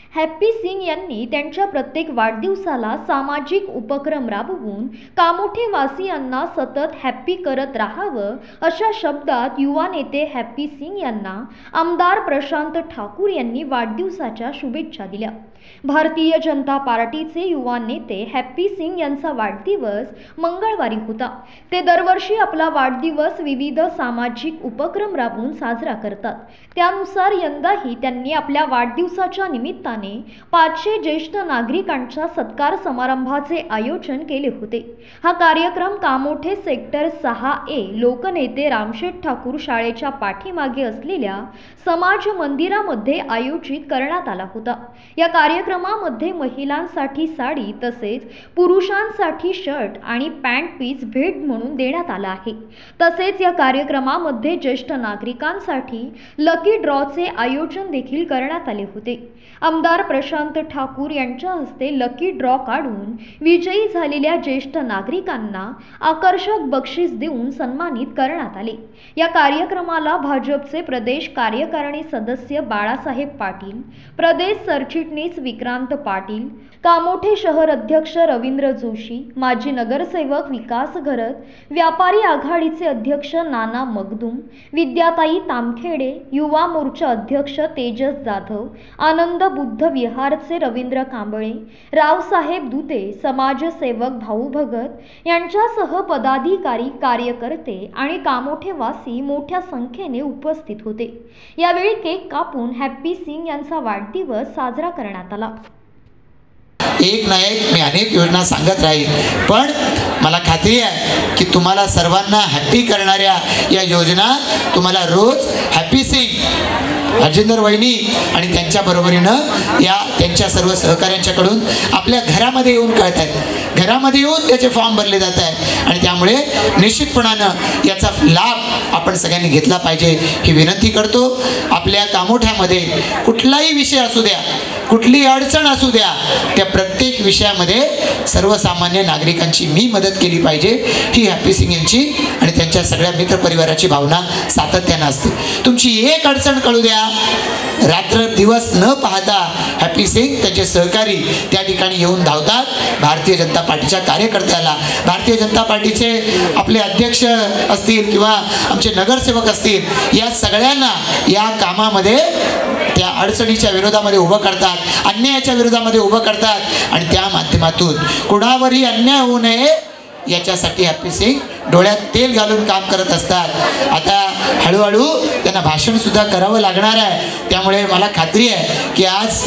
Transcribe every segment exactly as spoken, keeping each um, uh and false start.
Happy Singh यांनी त्यांच्या प्रत्येक वाढदिवसाला सामाजिक उपक्रम राबवून कामोठेवासियांना सतत हॅप्पी करत राहावं अशा शब्दात युवा नेते हॅप्पी सिंग यांना आमदार प्रशांत ठाकूर यांनी वाढदिवसाच्या शुभेच्छा दिल्या। भारतीय जनता पार्टीचे युवा नेते हॅप्पी सिंग यांचा वाढदिवस मंगळवारी होता। ते दरवर्षी आपला वाढदिवस विविध सामाजिक उपक्रम राबवून साजरा करतात। त्यानुसार यंदाही त्यांनी आपल्या वाढदिवसाच्या निमित्ताने पाचशे ज्येष्ठ नागरिकांच्या सत्कार समारंभाचे आयोजन केले होते। हा कार्यक्रम कामोठे सेक्टर सहा ए लोकनेते रामशेठ ठाकूर शाळेच्या पाठीमागे असलेल्या समाज मंदिरामध्ये आयोजित करण्यात आला होता। या कार्यक्रमामध्ये महिलांसाठी साडी तसेच पुरुषांसाठी शर्ट आणि पॅन्ट पीस भेट म्हणून देण्यात आला आहे। तसेच या कार्यक्रमामध्ये ज्येष्ठ नागरिकांसाठी लकी ड्रॉचे आयोजन देखील करण्यात आले होते। आमदार प्रशांत ठाकूर यांच्या हस्ते लकी ड्रॉ काढून विजयी झालेल्या ज्येष्ठ नागरिकांना आकर्षक बक्षीस देऊन सन्मानित करण्यात आले। या कार्यक्रमाला भाजपचे प्रदेश कार्यकारिणी सदस्य बाळासाहेब पाटील, प्रदेश सरचिटणीस विक्रांत पाटील, कामोठे शहर अध्यक्ष रवींद्र जोशी, माजी नगरसेवक विकास घरत, व्यापारी आघाडीचे अध्यक्ष नाना मगदूम, विद्याताई तामखेडे, युवा मोर्चा अध्यक्ष तेजस जाधव, आनंद बुद्ध विहारचे रवींद्र कांबळे, रावसाहेब दुते, समाजसेवक भाऊ भगत यांच्यासह पदाधिकारी, कार्यकर्ते आणि कामोठेवासी मोठ्या संख्येने उपस्थित होते। यावेळी केक कापून हॅप्पी सिंग यांचा वाढदिवस साजरा करण्यात आला। एक ना एक मी अनेक योजना सांगत राहील, पण मला खात्री आहे की तुम्हाला सर्वांना हॅप्पी करणाऱ्या या योजना तुम्हाला रोज हॅप्पी सिंग राजेंद्र वहिनी आणि त्यांच्या बरोबरीनं या त्यांच्या सर्व सहकाऱ्यांच्याकडून आपल्या घरामध्ये येऊन कळत आहेत, घरामध्ये येऊन त्याचे फॉर्म भरले जात आहेत आणि त्यामुळे निश्चितपणानं याचा लाभ आपण सगळ्यांनी घेतला पाहिजे ही विनंती करतो। आपल्या कामोठ्यामध्ये कुठलाही विषय असू द्या, कुठली अडचण असू द्या, त्या प्रत्येक विषयामध्ये सर्वसामान्य नागरिकांची मी मदत केली पाहिजे ही हॅप्पी सिंग यांची आणि त्यांच्या सगळ्या मित्रपरिवाराची भावना सातत्यानं असते। तुमची एक अडचण कळू द्या, रात्र दिवस न पाहता हॅप्पी सिंग त्यांचे सहकारी त्या ठिकाणी येऊन धावतात। भारतीय जनता पार्टीच्या कार्यकर्त्याला, भारतीय जनता पार्टीचे आपले अध्यक्ष असतील किंवा आमचे नगरसेवक असतील, या सगळ्यांना या कामामध्ये त्या अडचणीच्या विरोधामध्ये उभं करतात, अन्यायाच्या विरोधामध्ये उभं करतात आणि त्या माध्यमातून कुणावरही अन्याय होऊ नये याच्यासाठी हॅप्पी सिंग डोळ्यात तेल घालून काम करत असतात। आता हळूहळू त्यांना भाषण सुद्धा करावं लागणार आहे, त्यामुळे मला खात्री आहे की आज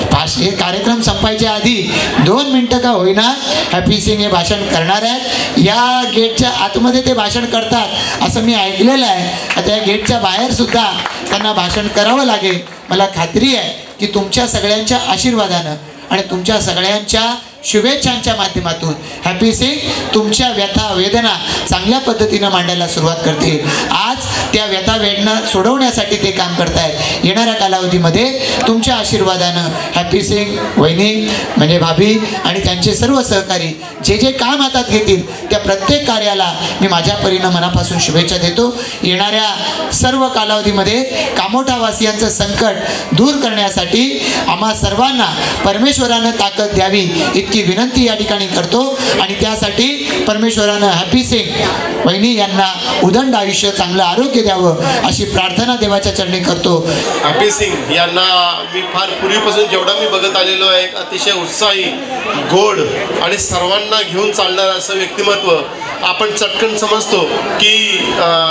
हे कार्यक्रम संपायच्या आधी दोन मिनटं का होईना हॅप्पी सिंग हे भाषण करणार आहेत। या गेटच्या आतमध्ये ते भाषण करतात असं मी ऐकलेलं आहे। आता या गेटच्या बाहेर सुद्धा त्यांना भाषण करावं लागेल। मला खात्री आहे की तुमच्या सगळ्यांच्या आशीर्वादानं आणि तुमच्या सगळ्यांच्या शुभेच्छांच्या माध्यमातून हॅप्पी सिंग तुमच्या व्यथा वेदना चांगल्या पद्धतीनं मांडायला सुरुवात करतील। आज त्या व्यथा वेदना सोडवण्यासाठी ते काम करतायत। येणाऱ्या कालावधीमध्ये तुमच्या आशीर्वादानं हॅप्पी सिंग वहिनी म्हणजे भाभी आणि त्यांचे सर्व सहकारी जे जे काम हातात घेतील त्या प्रत्येक कार्याला मी माझ्या परीनं मनापासून शुभेच्छा देतो। येणाऱ्या सर्व कालावधीमध्ये कामोठावासियांचं संकट दूर करण्यासाठी आम्हा सर्वांना परमेश्वरानं ताकद द्यावी इतकी विनंती या ठिकाणी करतो आणि त्यासाठी परमेश्वरानं हॅप्पी सिंग वहिनी यांना उदंड आयुष्य, चांगलं आरोग्य द्यावं अशी प्रार्थना देवाच्या चरणी करतो। हॅप्पी सिंग यांना मी फार पूर्वीपासून जेवढा मी बघत आलेलो आहे, अतिशय उत्साही, गोड आणि सर्वांना घेऊन चालणारं असं व्यक्तिमत्व। आपण चटकन समजतो की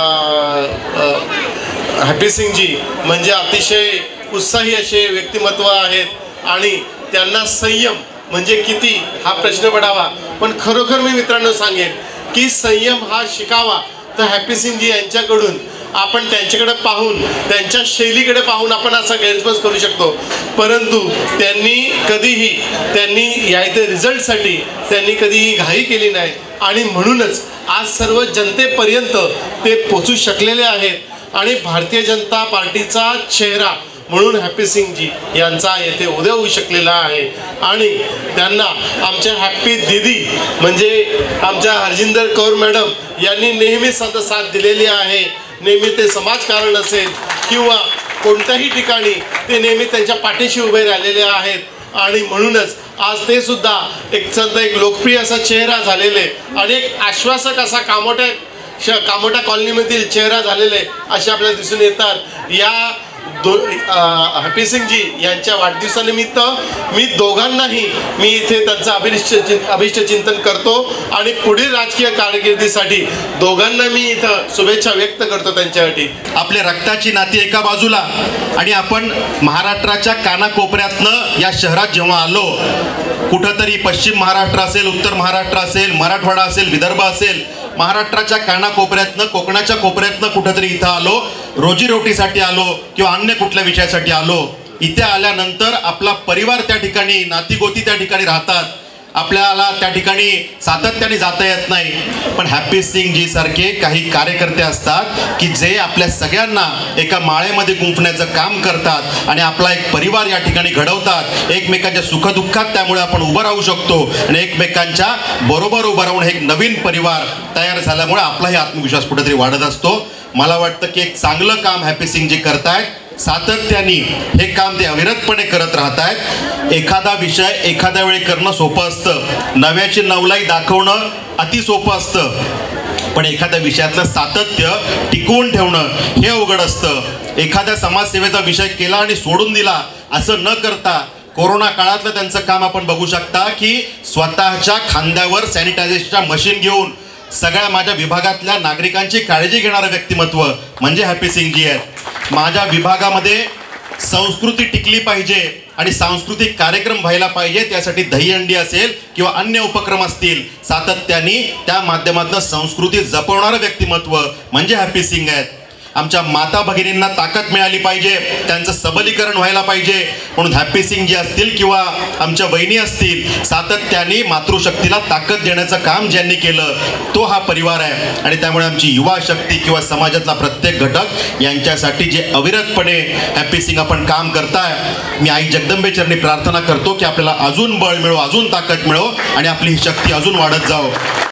हॅप्पी सिंगजी म्हणजे अतिशय उत्साही असे व्यक्तिमत्व आहेत आणि त्यांना संयम म्हणजे किती हा प्रश्न पडावा, पण खरोखर मी मित्रांनो सांगेन की संयम हा शिकावा तर हॅप्पी सिंगजी यांच्याकडून आपण त्यांच्याकडे पाहून, त्यांच्या शैलीकडे पाहून आपण असा गैरसमज करू शकतो, परंतु त्यांनी कधीही त्यांनी या इथे रिझल्टसाठी त्यांनी कधीही घाई केली नाही आणि म्हणूनच आज सर्व जनतेपर्यंत ते पोचू शकलेले आहेत आणि भारतीय जनता पार्टीचा चेहरा म्हणून हॅप्पी सिंगजी यांचा येथे उदय होऊ शकलेला आहे आणि त्यांना आमच्या हॅप्पी दीदी म्हणजे आमच्या हरजिंदर कौर मॅडम यांनी नेहमी साथ दिलेली आहे। नेहमी ते समाजकारण असेल किंवा कोणत्याही ठिकाणी ते नेहमी त्यांच्या पाठीशी उभे राहिलेले आहेत आणि म्हणूनच आज ते सुद्धा एक सध्या एक लोकप्रिय असा चेहरा झालेले आणि एक आश्वासक असा कामोठ्या श कामोठ्या कॉलनीमधील चेहरा झालेले असे आपल्याला दिसून येतात। या दो हॅपी सिंगजी यांच्या वाढदिवसानिमित्त मी दोघांनाही मी इथे त्यांचं अभिष्ट अभिष्ट चिंतन करतो आणि पुढील राजकीय कारकिर्दीसाठी दोघांना मी इथं शुभेच्छा व्यक्त करतो त्यांच्यासाठी। आपल्या रक्ताची नाती एका बाजूला आणि आपण महाराष्ट्राच्या कानाकोपऱ्यातनं या शहरात जेव्हा आलो, कुठंतरी पश्चिम महाराष्ट्र असेल, उत्तर महाराष्ट्र असेल, मराठवाडा असेल, विदर्भ असेल, महाराष्ट्राच्या कानाकोपऱ्यातनं कोकणाच्या कोपऱ्यातनं कुठंतरी इथं आलो, रोजीरोटीसाठी आलो किंवा अन्य कुठल्या विषयासाठी आलो। इथे आल्यानंतर आपला परिवार त्या ठिकाणी, नातीगोती त्या ठिकाणी राहतात, आपल्याला त्या ठिकाणी सातत्याने जाता येत नाही, पण हॅपी सिंगजी सारखे काही कार्यकर्ते असतात की जे आपल्या सगळ्यांना एका माळेमध्ये गुंफण्याचं काम करतात आणि आपला एक परिवार या ठिकाणी घडवतात। एकमेकांच्या सुखदुःखात त्यामुळे आपण उभं राहू शकतो आणि एकमेकांच्या बरोबर उभं राहून एक नवीन परिवार तयार झाल्यामुळे आपलाही आत्मविश्वास कुठेतरी वाढत असतो। मला वाटतं की एक चांगलं काम हॅपी सिंगजी करतायत, सातत्याने हे काम ते अविरतपणे करत राहत आहेत। एखादा विषय एखाद्या वेळी करणं सोपं असतं, नव्याची नवलाई दाखवणं अति सोपं असतं, पण एखाद्या विषयातलं सातत्य टिकवून ठेवणं हे अवघड असतं। एखाद्या समाजसेवेचा विषय केला आणि सोडून दिला असं न करता कोरोना काळातलं त्यांचं काम आपण बघू शकता की स्वतःच्या खांद्यावर सॅनिटायझेशनच्या मशीन घेऊन सगळ्या माझ्या विभागातल्या नागरिकांची काळजी घेणारं व्यक्तिमत्व म्हणजे हॅपी सिंगजी आहेत। माझ्या विभागामध्ये संस्कृती टिकली पाहिजे आणि सांस्कृतिक कार्यक्रम व्हायला पाहिजे, त्यासाठी दहीहंडी असेल किंवा अन्य उपक्रम असतील, सातत्याने त्या माध्यमातून संस्कृती जपवणारं व्यक्तिमत्व म्हणजे हॅपी सिंग आहेत। आमच्या माता भगिनींना ताकद मिळाली पाहिजे, त्यांचं सबलीकरण व्हायला पाहिजे, म्हणून हॅपी सिंगजी असतील किंवा आमच्या वहिनी असतील, सातत्याने मातृशक्तीला ताकद देण्याचं काम ज्यांनी केलं तो हा परिवार आहे। आणि त्यामुळे आमची युवा शक्ती किंवा समाजातला प्रत्येक घटक यांच्यासाठी जे अविरतपणे हॅपी सिंग आपण काम करताय, मी आई जगदंबे चरणी प्रार्थना करतो की आपल्याला अजून बळ मिळो, अजून ताकद मिळो आणि आपली ही शक्ती अजून वाढत जाओ।